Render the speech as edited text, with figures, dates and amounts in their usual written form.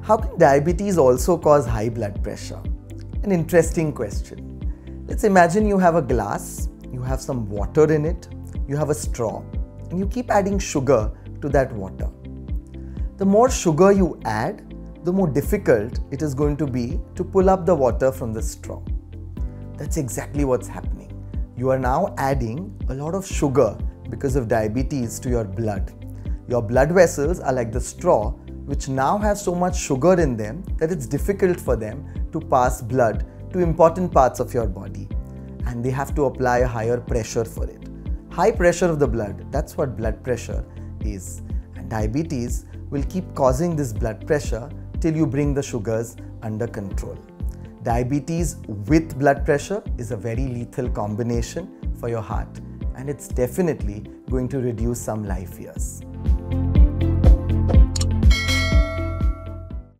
How can diabetes also cause high blood pressure? An interesting question. Let's imagine you have a glass, you have some water in it, you have a straw, and you keep adding sugar to that water. The more sugar you add, the more difficult it is going to be to pull up the water from the straw. That's exactly what's happening. You are now adding a lot of sugar because of diabetes to your blood. Your blood vessels are like the straw, which now have so much sugar in them that it's difficult for them to pass blood to important parts of your body, and they have to apply a higher pressure for it. High pressure of the blood, that's what blood pressure is. And diabetes will keep causing this blood pressure till you bring the sugars under control. Diabetes with blood pressure is a very lethal combination for your heart, and it's definitely going to reduce some life years.